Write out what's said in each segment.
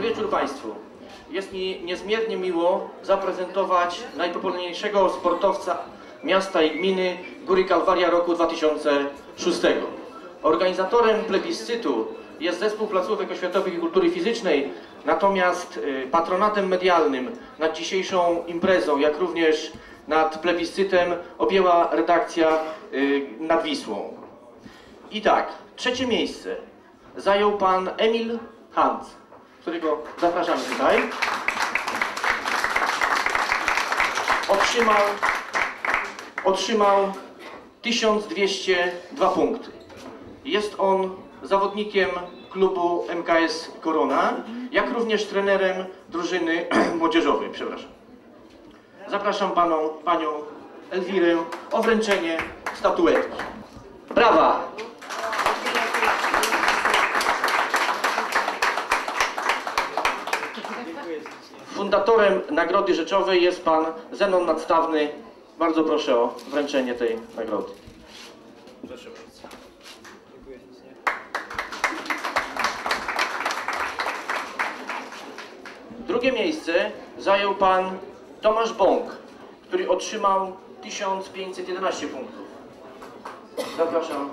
wieczór Państwu. Jest mi niezmiernie miło zaprezentować najpopularniejszego sportowca miasta i gminy Góry Kalwaria roku 2006. Organizatorem plebiscytu jest Zespół Placówek Oświatowych i Kultury Fizycznej, natomiast patronatem medialnym nad dzisiejszą imprezą, jak również nad plebiscytem objęła redakcja nad Wisłą. I tak, trzecie miejsce zajął pan Emil Hans, którego zapraszamy tutaj. Otrzymał 1202 punkty. Jest on zawodnikiem klubu MKS Korona, jak również trenerem drużyny młodzieżowej. Przepraszam. Zapraszam panią Elwirę o wręczenie statuetki. Brawa! Fundatorem nagrody rzeczowej jest pan Zenon Nadstawny. Bardzo proszę o wręczenie tej nagrody. Proszę bardzo. Dziękuję. Drugie miejsce zajął pan Tomasz Bąk, który otrzymał 1511 punktów. Zapraszam.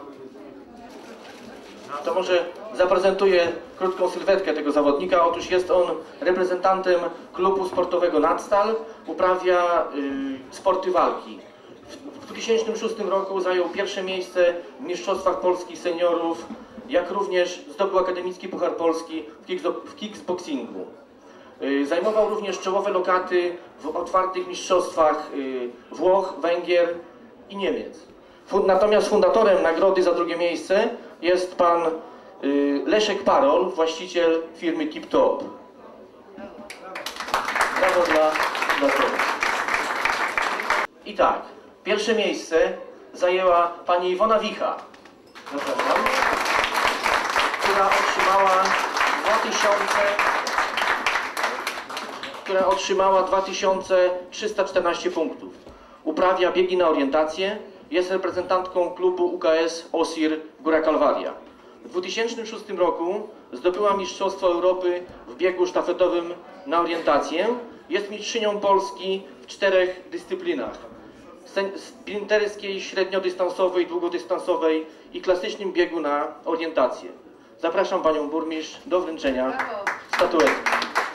To może zaprezentuję krótką sylwetkę tego zawodnika. Otóż jest on reprezentantem klubu sportowego Nadstal, uprawia sporty walki. W 2006 roku zajął pierwsze miejsce w Mistrzostwach Polskich Seniorów, jak również zdobył Akademicki Puchar Polski w kickboxingu. Zajmował również czołowe lokaty w otwartych mistrzostwach Włoch, Węgier i Niemiec. Natomiast fundatorem nagrody za drugie miejsce jest pan Leszek Parol, właściciel firmy Tip Top. Brawo dla tego. I tak, pierwsze miejsce zajęła pani Iwona Wicha, zapraszam, która otrzymała 2314 punktów. Uprawia biegi na orientację. Jest reprezentantką klubu UKS OSIR Góra Kalwaria. W 2006 roku zdobyła Mistrzostwo Europy w biegu sztafetowym na orientację. Jest mistrzynią Polski w 4 dyscyplinach: sprinterskiej, średniodystansowej, długodystansowej i klasycznym biegu na orientację. Zapraszam panią burmistrz do wręczenia statuetki.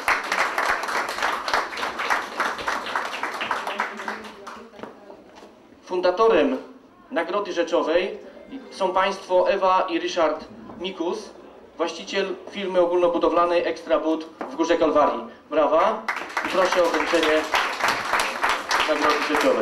Fundatorem nagrody rzeczowej są państwo Ewa i Ryszard Mikus, właściciel firmy ogólnobudowlanej Extra Bud w Górze Kalwarii. Brawa i proszę o wręczenie nagrody rzeczowej.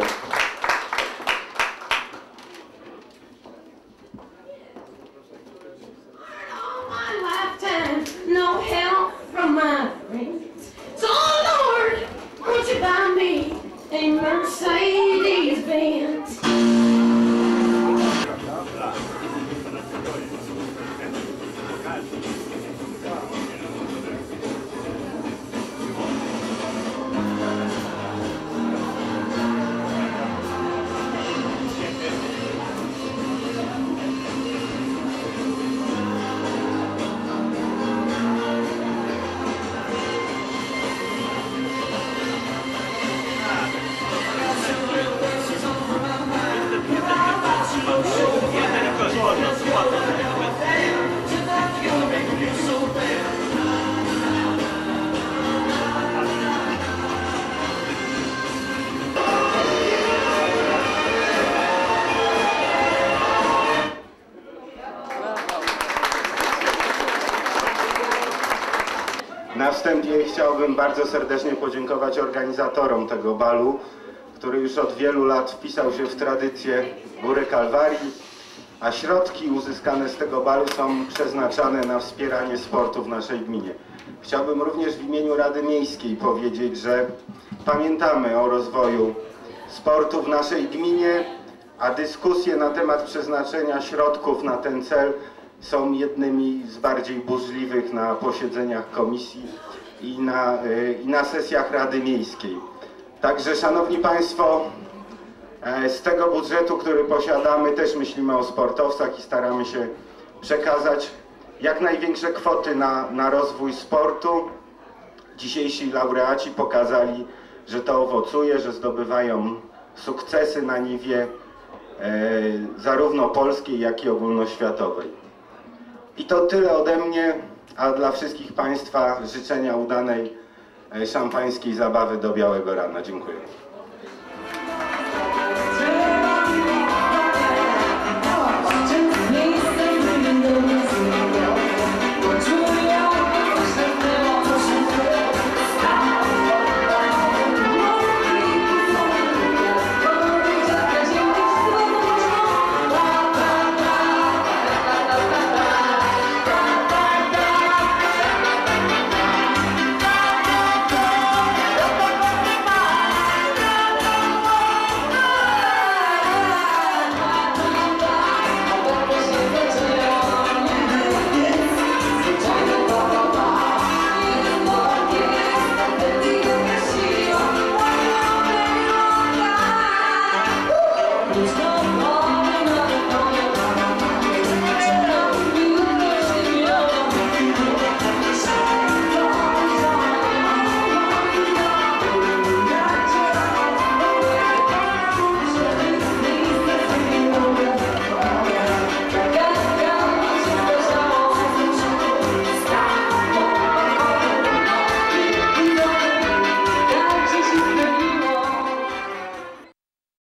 Na wstępie chciałbym bardzo serdecznie podziękować organizatorom tego balu, który już od wielu lat wpisał się w tradycję Góry Kalwarii, a środki uzyskane z tego balu są przeznaczane na wspieranie sportu w naszej gminie. Chciałbym również w imieniu Rady Miejskiej powiedzieć, że pamiętamy o rozwoju sportu w naszej gminie, a dyskusje na temat przeznaczenia środków na ten cel są jednymi z bardziej burzliwych na posiedzeniach komisji i na sesjach Rady Miejskiej. Także, szanowni państwo, z tego budżetu, który posiadamy, też myślimy o sportowcach i staramy się przekazać jak największe kwoty na rozwój sportu, dzisiejsi laureaci pokazali, że to owocuje, że zdobywają sukcesy na niwie zarówno polskiej, jak i ogólnoświatowej. I to tyle ode mnie, a dla wszystkich Państwa życzenia udanej szampańskiej zabawy do białego rana. Dziękuję.